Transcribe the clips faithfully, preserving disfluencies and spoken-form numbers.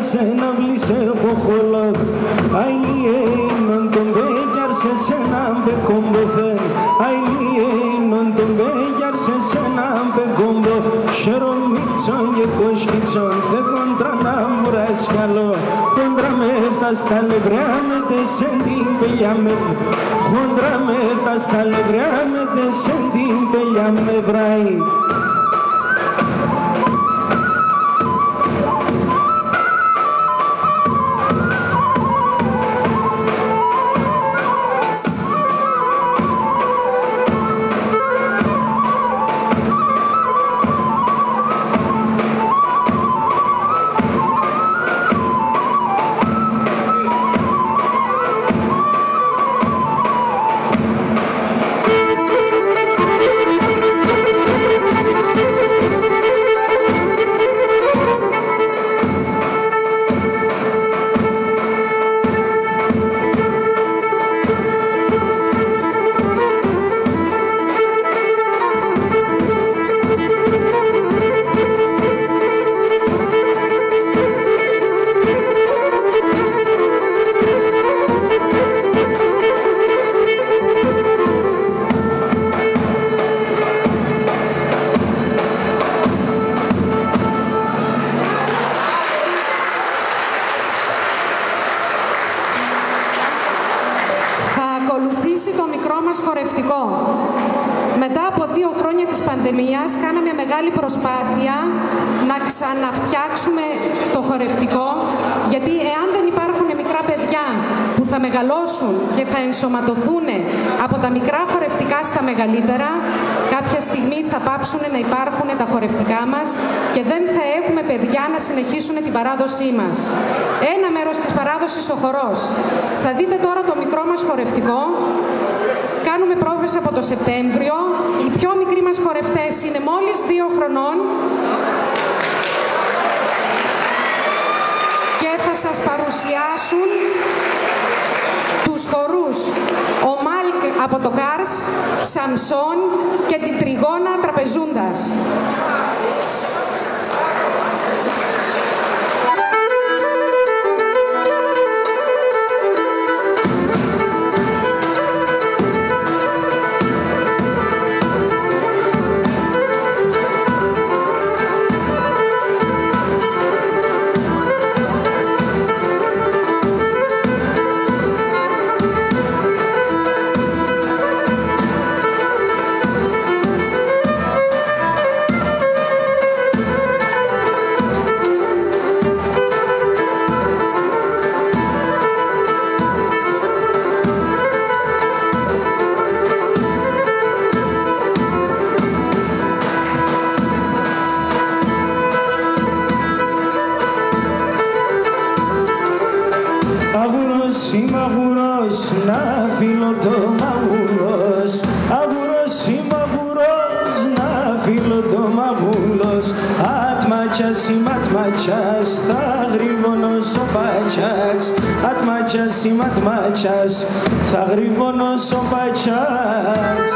σένα βλυσέχω χολόχ. Αιλιένον τον βέγιαρ σε σένα μπεκόμποθε. Αιλιένον τον βέγιαρ σε σένα μπεκόμπο. Σερομίτσον και κοσκίτσον θε κοντρα να μουράς καλό. Χοντρα με έφτα στα λευριά με τεσεν την πελιά με. Χοντρα με έφτα στα λευριά με τεσεν την πελιά με βράει. Κάναμε μεγάλη προσπάθεια να ξαναφτιάξουμε το χορευτικό, γιατί εάν δεν υπάρχουν μικρά παιδιά που θα μεγαλώσουν και θα ενσωματωθούν από τα μικρά χορευτικά στα μεγαλύτερα, κάποια στιγμή θα πάψουν να υπάρχουν τα χορευτικά μας και δεν θα έχουμε παιδιά να συνεχίσουν την παράδοσή μας. Ένα μέρος της παράδοσης ο χορός. Θα δείτε τώρα το μικρό μας χορευτικό. Κάνουμε πρόβες από το Σεπτέμβριο. Οι πιο μικροί μας χορευτές είναι μόλις δύο χρονών και θα σας παρουσιάσουν τους χορούς ο Μάλκ από το Κάρς, Σαμσόν και την Τριγώνα Τραπεζούντας. Θα γρήγονος ο πατσάς.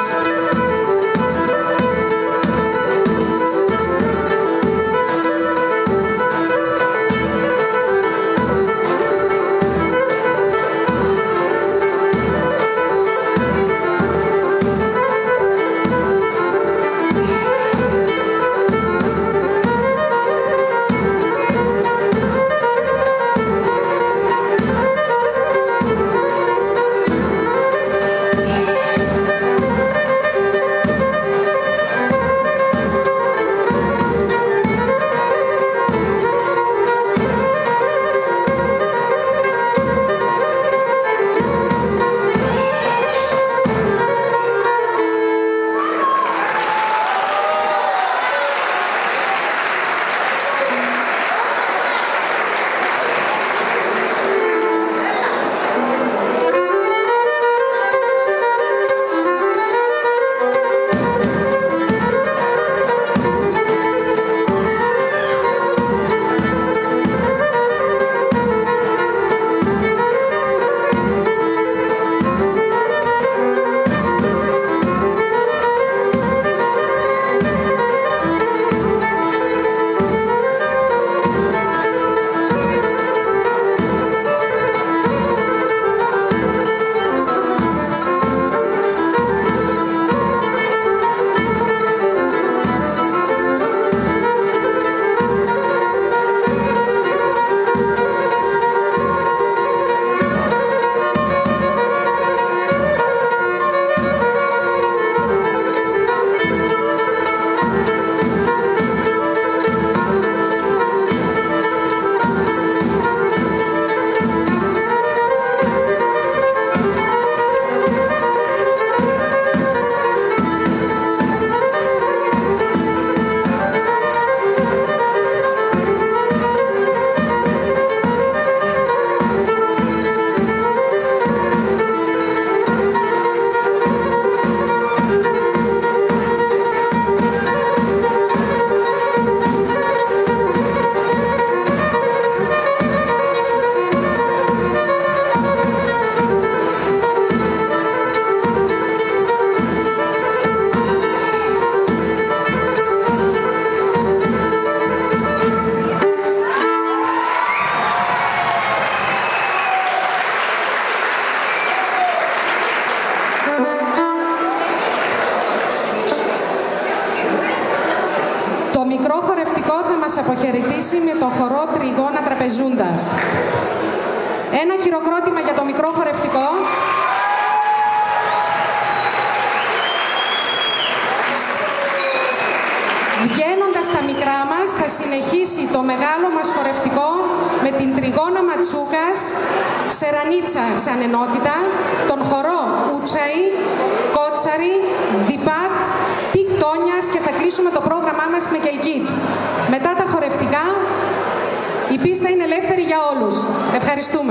μας αποχαιρετήσει με το χορό Τριγώνα Τραπεζούντας. Ένα χειροκρότημα για το μικρό χορευτικό. Βγαίνοντας τα μικρά μας, θα συνεχίσει το μεγάλο μας χορευτικό με την Τριγώνα Ματσούκας, Σερανίτσα σαν ενότητα, τον χορό Ούτσαη, Κότσαρη, Διπάτ, Τικτόνιας και θα κλείσουμε το πρόγραμμά μας με Κελκίτ. Μετά τα χορευτικά, η πίστα είναι ελεύθερη για όλους. Ευχαριστούμε.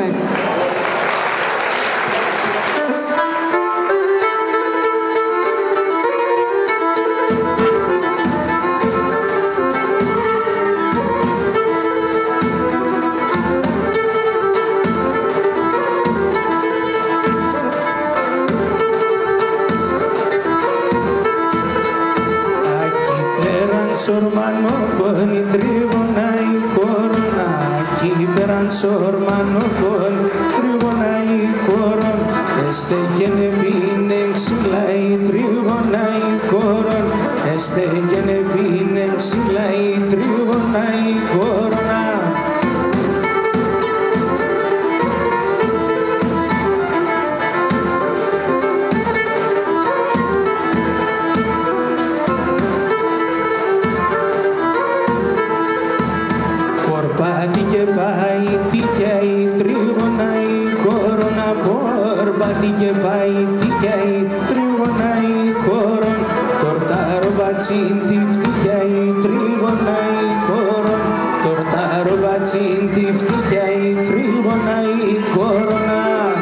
Sormano pun tribunai corona, kiberan sormano pun tribunai coron, este gene bineng silai tribunai coron, este gene bineng silai tribunai corona. Πати και πάει, τι καίει, τριγωνάει, κορώνα πορ. Πati και πάει, τι καίει, τριγωνάει, κορών. Τορτάρο μπατσίν, τι φτικιάει, τριγωνάει, κορών. Τορτάρο μπατσίν, τι φτικιάει, τριγωνάει, κορώνα.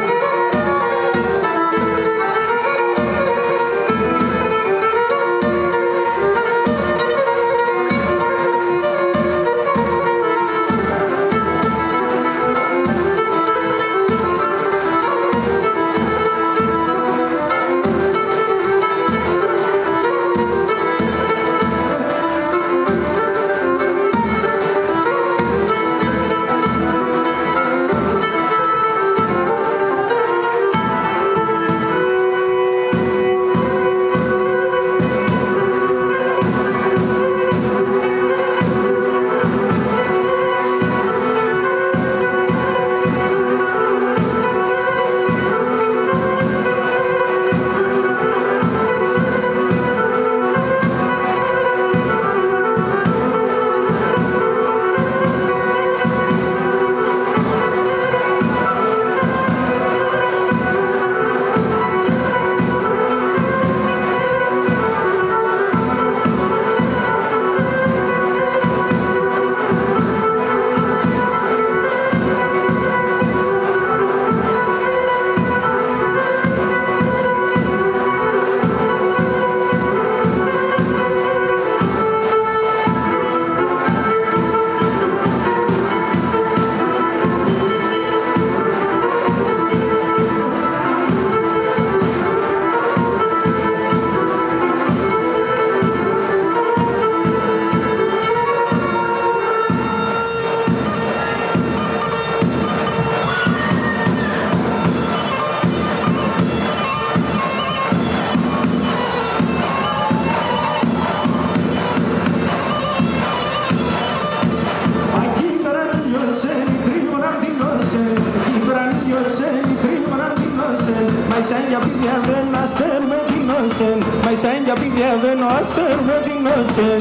Mai sen ya pidiendo no aster vedinosen.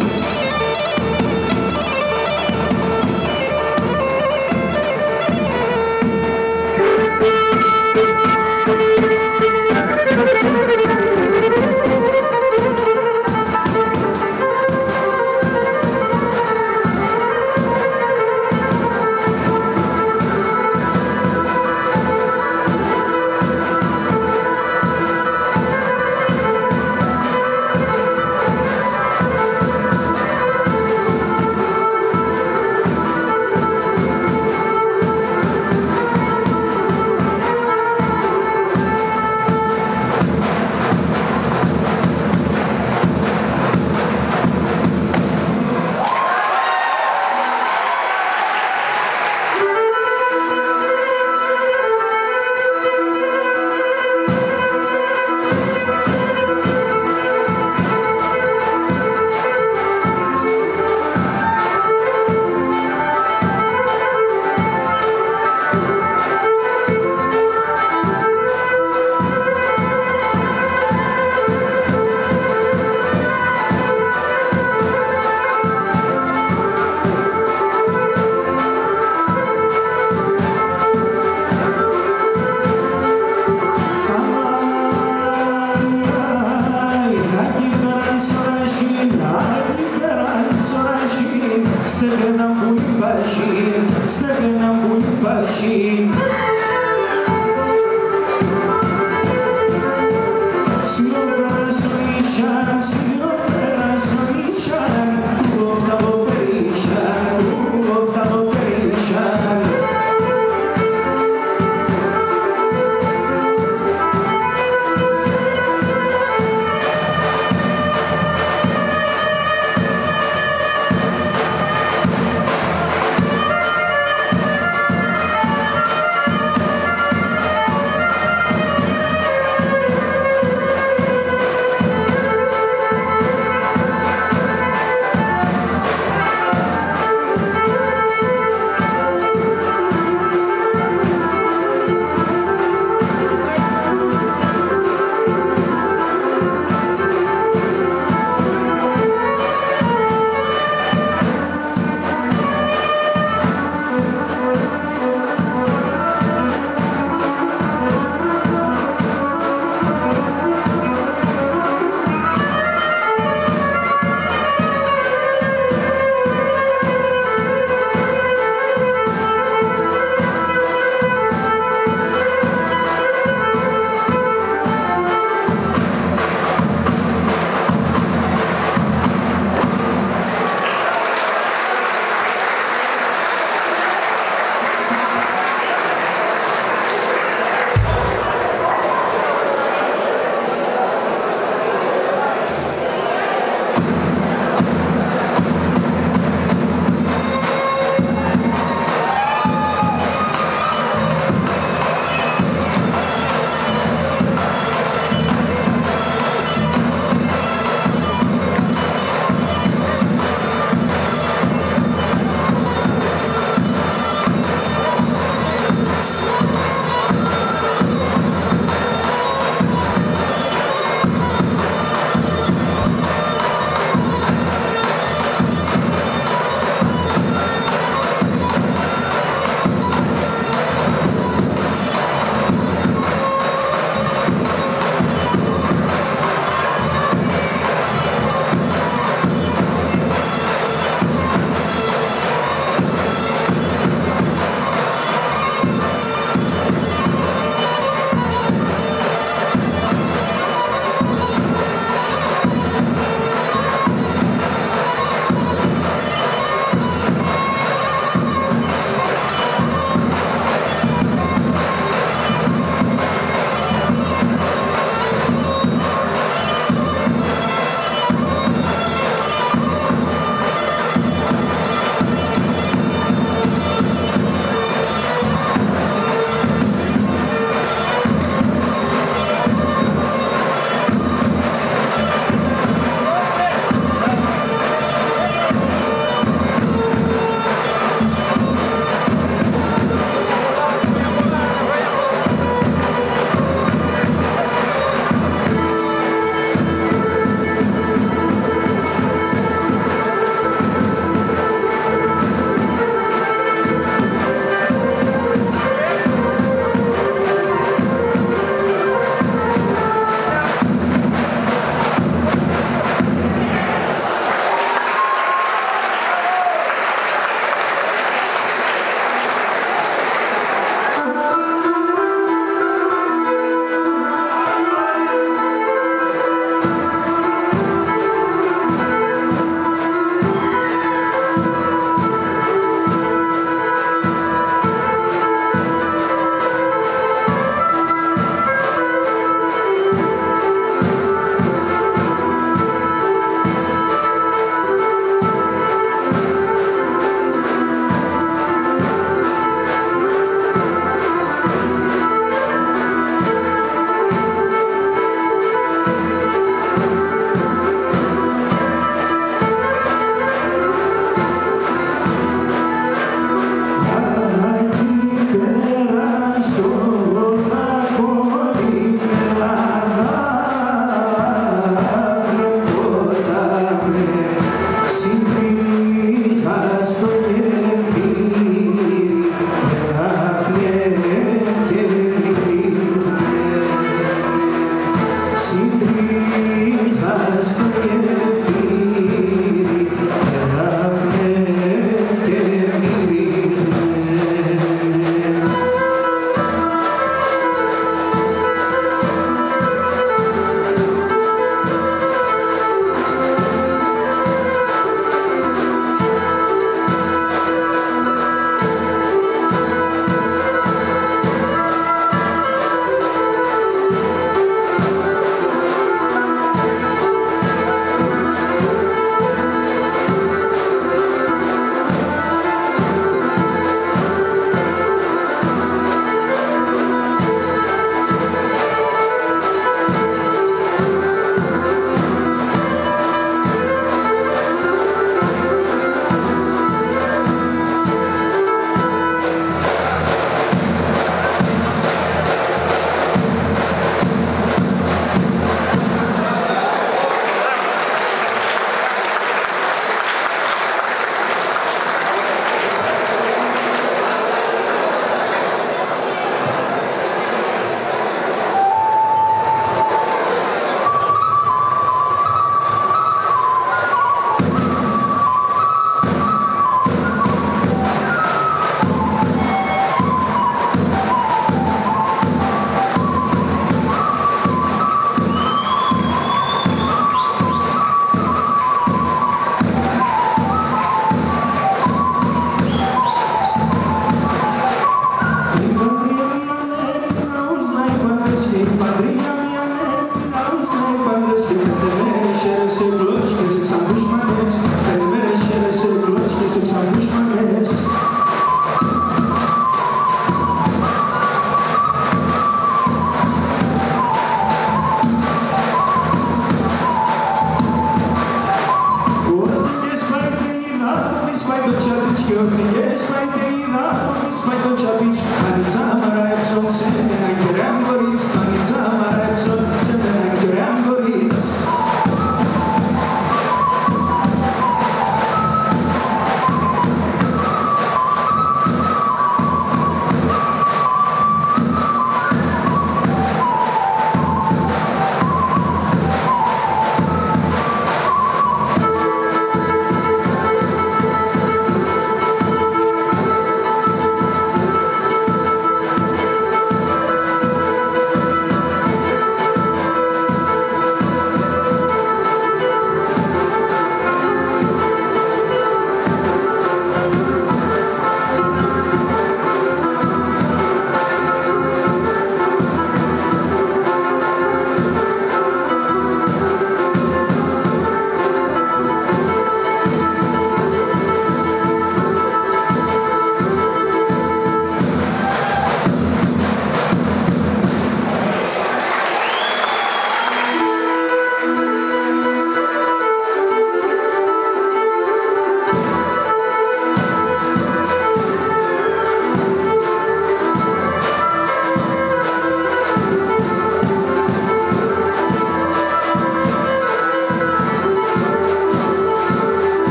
Rashid.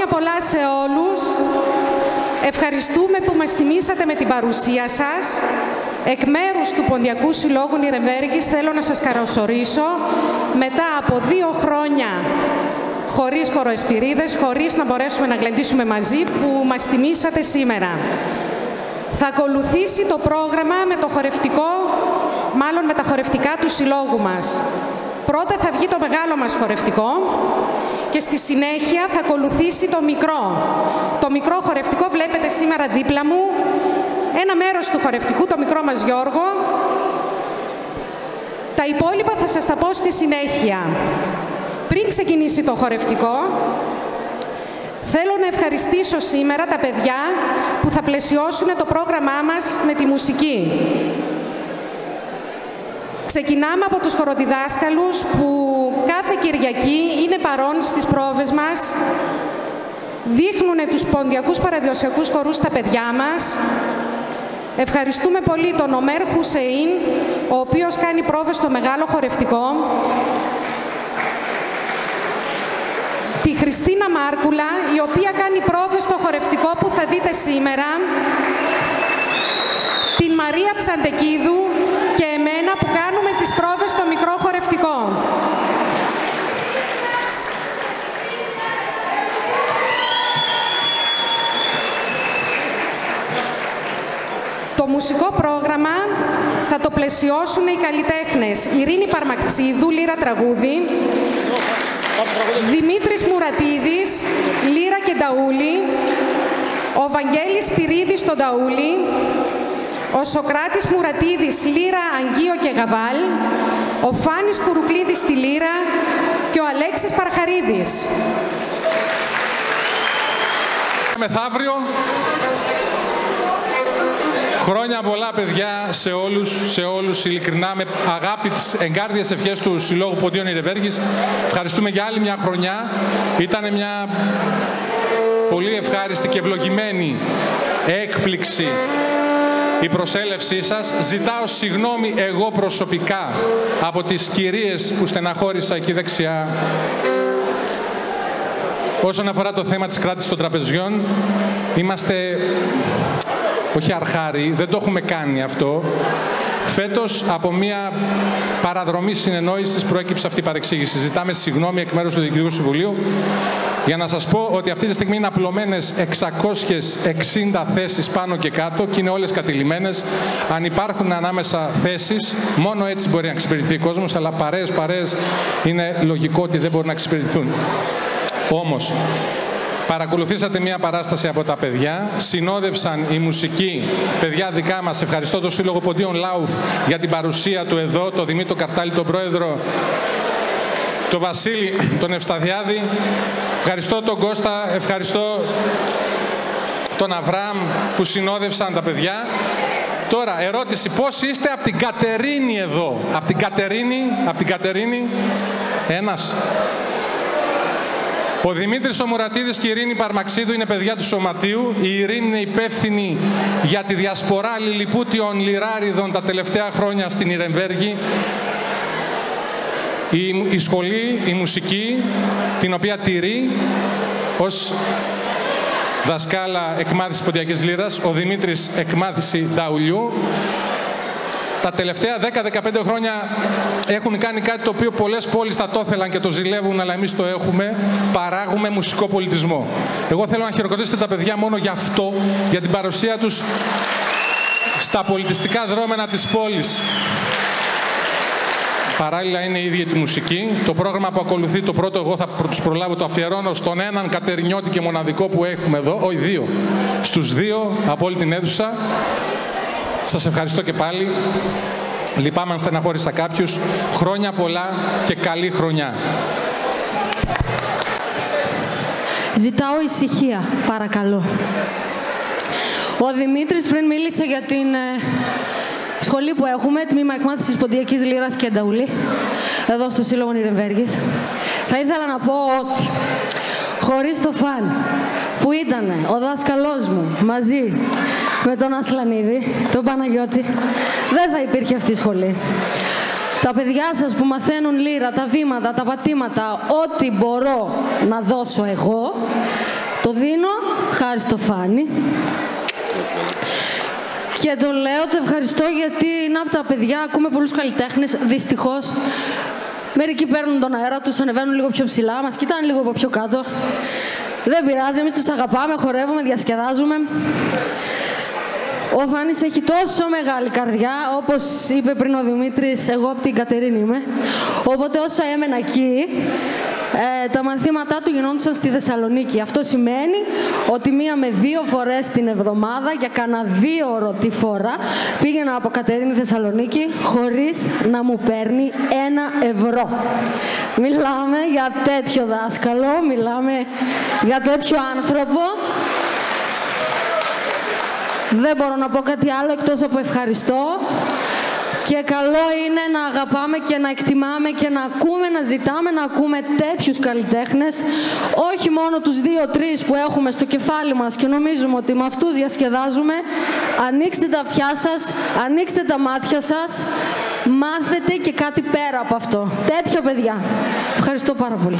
Χρόνια πολλά σε όλους. Ευχαριστούμε που μας τιμήσατε με την παρουσία σας. Εκ μέρους του Ποντιακού Συλλόγου Νιρεμβέργης θέλω να σας καλωσορίσω μετά από δύο χρόνια χωρίς χοροεσπυρίδες, χωρίς να μπορέσουμε να γλεντήσουμε μαζί, που μας τιμήσατε σήμερα. Θα ακολουθήσει το πρόγραμμα με το χορευτικό, μάλλον με τα χορευτικά του συλλόγου μας. Πρώτα θα βγει το μεγάλο μας χορευτικό και στη συνέχεια θα ακολουθήσει το μικρό. Το μικρό χορευτικό βλέπετε σήμερα δίπλα μου. Ένα μέρος του χορευτικού, το μικρό μας Γιώργο. Τα υπόλοιπα θα σας τα πω στη συνέχεια. Πριν ξεκινήσει το χορευτικό, θέλω να ευχαριστήσω σήμερα τα παιδιά που θα πλαισιώσουν το πρόγραμμά μας με τη μουσική. Ξεκινάμε από τους χοροδιδάσκαλους που κάθε Κυριακή είναι παρόν στις πρόβες μας, δείχνουν τους ποντιακούς παραδοσιακούς χορούς στα παιδιά μας. Ευχαριστούμε πολύ τον Ομέρ Χουσεΐν, ο οποίος κάνει πρόβες στο μεγάλο χορευτικό. Τη Χριστίνα Μάρκουλα, η οποία κάνει πρόβες στο χορευτικό που θα δείτε σήμερα. Την Μαρία Τσαντεκίδου και εμένα που κάνουμε τις πρόβες στο μικρό χορευτικό. Το μουσικό πρόγραμμα θα το πλαισιώσουν οι καλλιτέχνες Ειρήνη Παρμακτσίδου, λύρα τραγούδι, Δημήτρης Μουρατίδης, λύρα και νταούλι, ο Βαγγέλης Πυρίδης στο νταούλι, ο Σοκράτης Μουρατίδης, λύρα, αγγείο και γαβάλ, ο Φάνης Κουρουκλίδης στη λύρα και ο Αλέξης Παρχαρίδης. Μεθαύριο. Χρόνια πολλά, παιδιά, σε όλους, σε όλους, ειλικρινά, με αγάπη, τις εγκάρδιες ευχές του Συλλόγου Ποντίων Νιρεμβέργης. Ευχαριστούμε για άλλη μια χρονιά. Ήταν μια πολύ ευχάριστη και ευλογημένη έκπληξη η προσέλευσή σας. Ζητάω συγγνώμη εγώ προσωπικά από τις κυρίες που στεναχώρησα εκεί δεξιά. Όσον αφορά το θέμα της κράτησης των τραπεζιών, είμαστε όχι αρχάρι, δεν το έχουμε κάνει αυτό. Φέτος, από μια παραδρομή συνεννόησης προέκυψε αυτή η παρεξήγηση. Ζητάμε συγγνώμη εκ μέρους του Διοικητικού Συμβουλίου για να σας πω ότι αυτή τη στιγμή είναι απλωμένες εξακόσιες εξήντα θέσεις πάνω και κάτω και είναι όλες κατηλημμένες. Αν υπάρχουν ανάμεσα θέσεις, μόνο έτσι μπορεί να εξυπηρετηθεί ο κόσμος, αλλά παρέες παρέες είναι λογικό ότι δεν μπορούν να εξυπηρετηθούν. Όμως, παρακολουθήσατε μια παράσταση από τα παιδιά, συνόδευσαν η μουσική, παιδιά δικά μας, ευχαριστώ τον Σύλλογο Ποντίων Λάουφ για την παρουσία του εδώ, τον Δημήτρο Καρτάλη, τον πρόεδρο, τον Βασίλη, τον Ευσταθιάδη, ευχαριστώ τον Κώστα, ευχαριστώ τον Αβραάμ που συνόδευσαν τα παιδιά. Τώρα, ερώτηση, πώς είστε από την Κατερίνη εδώ, από την Κατερίνη, από την Κατερίνη, ένας. Ο Δημήτρης ο Μουρατίδης και η Ειρήνη Παρμαξίδου είναι παιδιά του Σωματείου. Η Ειρήνη είναι υπεύθυνη για τη διασπορά λιλιπούτιων λιράριδων τα τελευταία χρόνια στην Νιρεμβέργη. Η, η σχολή, η μουσική, την οποία τηρεί ως δασκάλα εκμάθηση ποντιακής λύρας, ο Δημήτρης εκμάθηση νταουλιού. Τα τελευταία δέκα με δεκαπέντε χρόνια έχουν κάνει κάτι το οποίο πολλές πόλεις θα το ήθελαν και το ζηλεύουν, αλλά εμείς το έχουμε. Παράγουμε μουσικό πολιτισμό. Εγώ θέλω να χειροκροτήσετε τα παιδιά μόνο για αυτό, για την παρουσία τους στα πολιτιστικά δρόμενα της πόλης. Παράλληλα είναι η ίδια τη μουσική. Το πρόγραμμα που ακολουθεί, το πρώτο, εγώ θα τους προλάβω, το αφιερώνω στον έναν κατερινιώτη και μοναδικό που έχουμε εδώ, όχι δύο, στους δύο από όλη την αίθουσα. Σας ευχαριστώ και πάλι. Λυπάμαι αν στεναχώρησα κάποιους. Χρόνια πολλά και καλή χρονιά. Ζητάω ησυχία, παρακαλώ. Ο Δημήτρης πριν μίλησε για την ε, σχολή που έχουμε, τμήμα εκμάθησης ποντιακής λύρας και νταουλή, εδώ στο Σύλλογο Νιρεμβέργης. Θα ήθελα να πω ότι χωρίς το φαν που ήταν ο δάσκαλός μου μαζί με τον Ασλανίδη, τον Παναγιώτη, δεν θα υπήρχε αυτή η σχολή. Τα παιδιά σας που μαθαίνουν λύρα, τα βήματα, τα πατήματα, ό,τι μπορώ να δώσω εγώ, Το δίνω χάρη στο Φάνη. Και το λέω, το ευχαριστώ, γιατί είναι από τα παιδιά, ακούμε πολλούς καλλιτέχνες, δυστυχώς. Μερικοί παίρνουν τον αέρα τους, ανεβαίνουν λίγο πιο ψηλά, μας κοιτάνε λίγο από πιο κάτω. Δεν πειράζει, εμείς τους αγαπάμε, χορεύουμε, διασκεδάζουμε. Ο Φάνης έχει τόσο μεγάλη καρδιά, όπως είπε πριν ο Δημήτρης, εγώ από την Κατερίνη είμαι. Οπότε όσο έμενα εκεί, ε, τα μαθήματά του γινόντουσαν στη Θεσσαλονίκη. Αυτό σημαίνει ότι μία με δύο φορές την εβδομάδα, για κάνα δύο ώρο τη φορά, πήγαινα από Κατερίνη Θεσσαλονίκη, χωρίς να μου παίρνει ένα ευρώ. Μιλάμε για τέτοιο δάσκαλο, μιλάμε για τέτοιο άνθρωπο. Δεν μπορώ να πω κάτι άλλο εκτός από ευχαριστώ. Και καλό είναι να αγαπάμε και να εκτιμάμε και να ακούμε, να ζητάμε να ακούμε τέτοιους καλλιτέχνες. Όχι μόνο τους δύο-τρεις που έχουμε στο κεφάλι μας και νομίζουμε ότι με αυτούς διασκεδάζουμε. Ανοίξτε τα αυτιά σας, ανοίξτε τα μάτια σας, μάθετε και κάτι πέρα από αυτό. Τέτοια παιδιά. Ευχαριστώ πάρα πολύ.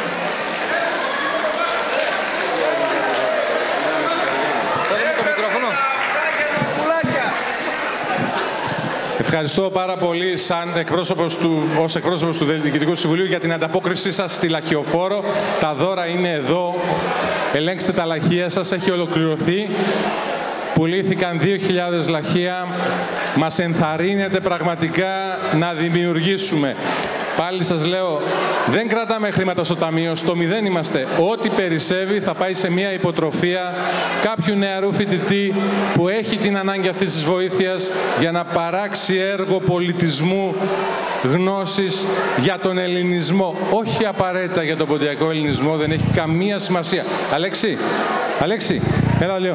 Ευχαριστώ πάρα πολύ σαν εκπρόσωπος του, ως εκπρόσωπος του Διοικητικού Συμβουλίου για την ανταπόκρισή σας στη Λαχιοφόρο. Τα δώρα είναι εδώ. Ελέγξτε τα λαχεία σας. Έχει ολοκληρωθεί. Πουλήθηκαν δύο χιλιάδες λαχεία. Μας ενθαρρύνεται πραγματικά να δημιουργήσουμε. Πάλι σας λέω, δεν κρατάμε χρήματα στο ταμείο, στο μηδέν είμαστε. Ό,τι περισσεύει θα πάει σε μια υποτροφία κάποιου νεαρού φοιτητή που έχει την ανάγκη αυτής της βοήθειας για να παράξει έργο πολιτισμού, γνώσης για τον ελληνισμό. Όχι απαραίτητα για τον ποντιακό ελληνισμό, δεν έχει καμία σημασία. Αλέξη, Αλέξη, έλα λίγο.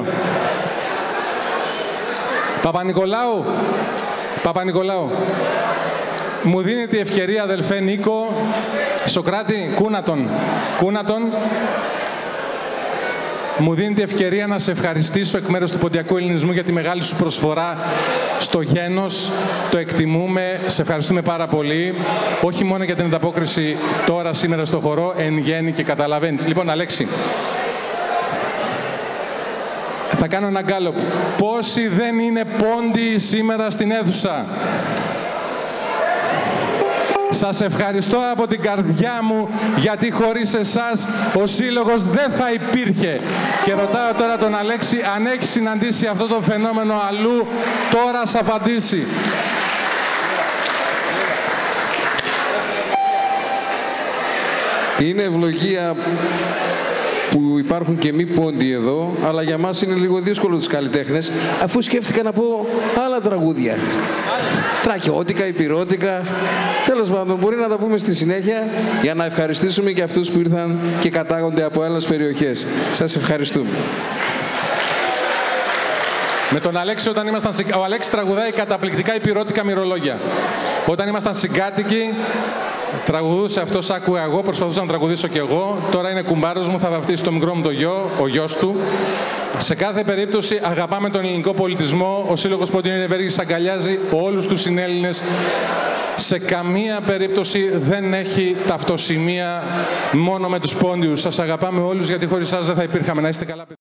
Παπα-Νικολάου, Παπα-Νικολάου. Μου δίνεται η ευκαιρία, αδελφέ Νίκο, Σοκράτη, κούνατον, κούνατον, μου δίνεται η ευκαιρία να σε ευχαριστήσω εκ μέρους του ποντιακού ελληνισμού για τη μεγάλη σου προσφορά στο γένος. Το εκτιμούμε, σε ευχαριστούμε πάρα πολύ. Όχι μόνο για την ανταπόκριση τώρα, σήμερα στο χορό, εν γέννη και καταλαβαίνεις. Λοιπόν, Αλέξη, θα κάνω ένα γκάλωπ. Πόσοι δεν είναι πόντιοι σήμερα στην αίθουσα? Σας ευχαριστώ από την καρδιά μου, γιατί χωρίς εσάς ο Σύλλογος δεν θα υπήρχε. Και ρωτάω τώρα τον Αλέξη αν έχει συναντήσει αυτό το φαινόμενο αλλού, τώρα ας απαντήσει. Είναι ευλογία που υπάρχουν και μη πόντιοι εδώ, αλλά για μας είναι λίγο δύσκολο τους καλλιτέχνες, αφού σκέφτηκα να πω άλλα τραγούδια. Τρακιώτικα, υπηρώτικα, τέλος πάντων, μπορεί να τα πούμε στη συνέχεια για να ευχαριστήσουμε και αυτούς που ήρθαν και κατάγονται από άλλες περιοχές. Σας ευχαριστούμε. Με τον Αλέξη, όταν ήμασταν, ο Αλέξης τραγουδάει καταπληκτικά υπηρώτικα μυρολόγια. Όταν ήμασταν συγκάτοικοι, τραγουδούσε αυτός, άκουγα εγώ, προσπαθούσα να τραγουδήσω κι εγώ. Τώρα είναι κουμπάρος μου, θα βαφτίσει το μικρό μου το γιο, ο γιος του. Σε κάθε περίπτωση αγαπάμε τον ελληνικό πολιτισμό. Ο Σύλλογος Πόντιων Ευέργης αγκαλιάζει όλους τους συνέλληνες. Σε καμία περίπτωση δεν έχει ταυτοσημεία μόνο με τους πόντιους. Σας αγαπάμε όλους, γιατί χωρίς σας δεν θα υπήρχαμε. Να είστε καλά.